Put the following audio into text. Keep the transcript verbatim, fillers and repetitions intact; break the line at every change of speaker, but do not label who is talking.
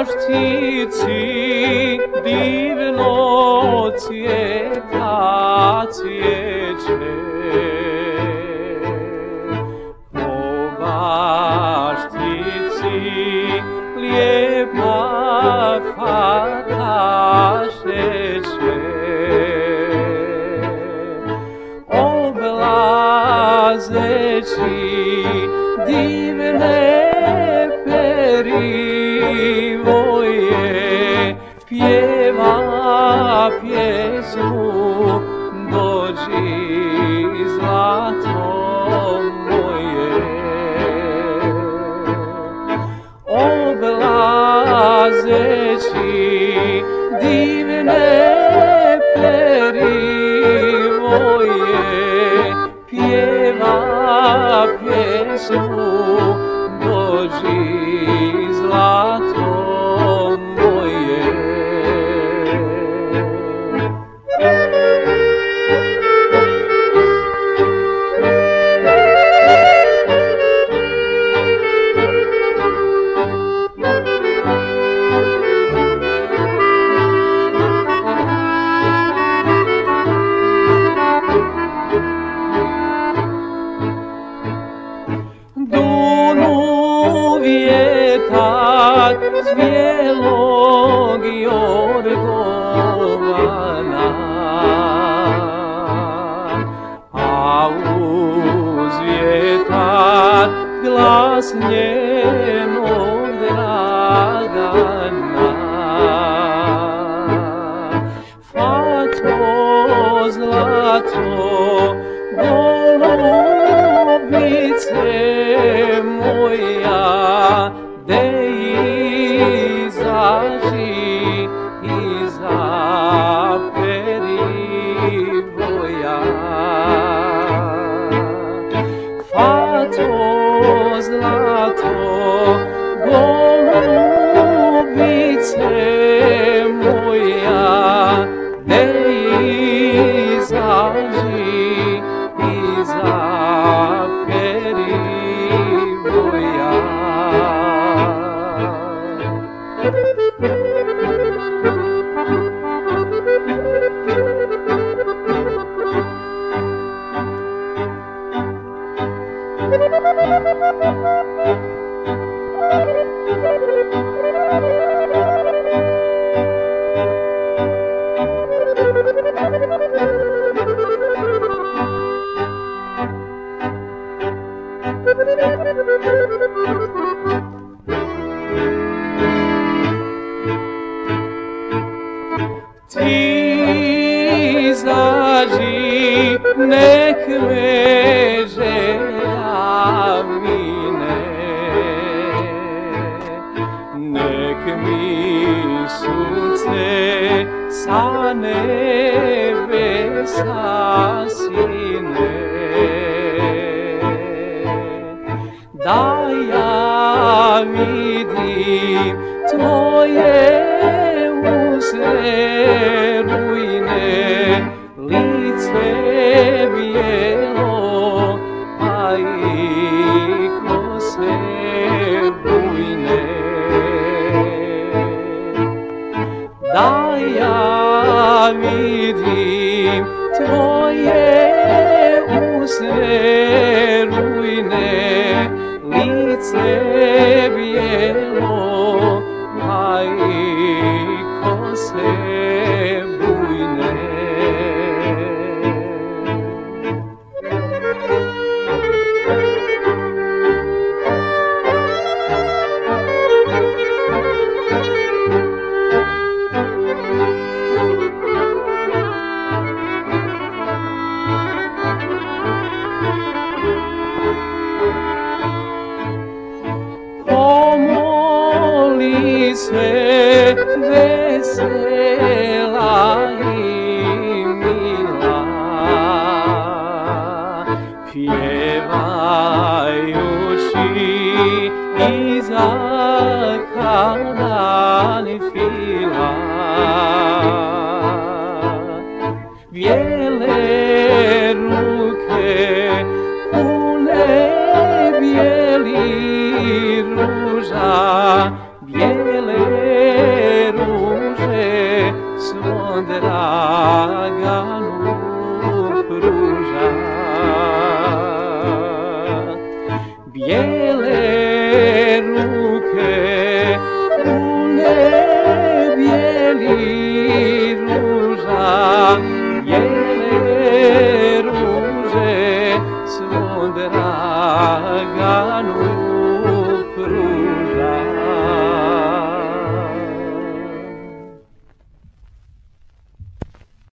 maštici divno cvjeta cvijeće. Po maštici lijepa fata šeće. Oblazeći divne perivoje, pjeva pjesmu, dođi zlato moje. Oblazeći divne perivoje, pjeva pjesmu, dođi zlato moje. Vjetar zvijelog jorgovana, a uz vjetar glas njenog Dragana. Fato zlato, golubice moja, de izaži iza perivoja. Fato zlato, golubice moja, de izaži iza perivoja. Ti izađi, nek me želja mine, nek mi sunce sa nebesa sine, da ja vidim tvoje usne rujne, lice bijelo, a i kose bujne. Da ja vidim tvoje usne rujne, lice bijelo, a i kose bujne. Pomoli se vesela i mila, pjevajući iza karanfila. Bijele ruke pune bijeli ruža, bijele Vieni